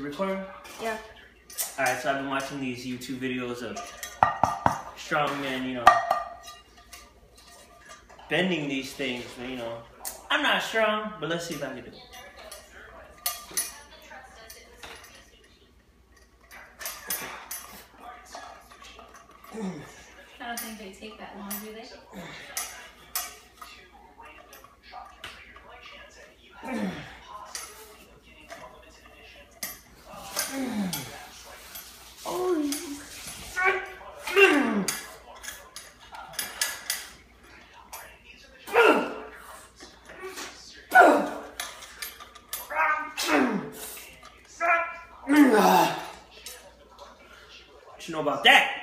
recording? Yeah. Alright, so I've been watching these YouTube videos of strongmen, you know, bending these things, but, you know, I'm not strong, but let's see if I can do it. I don't think they take that long, do they? What you know about that?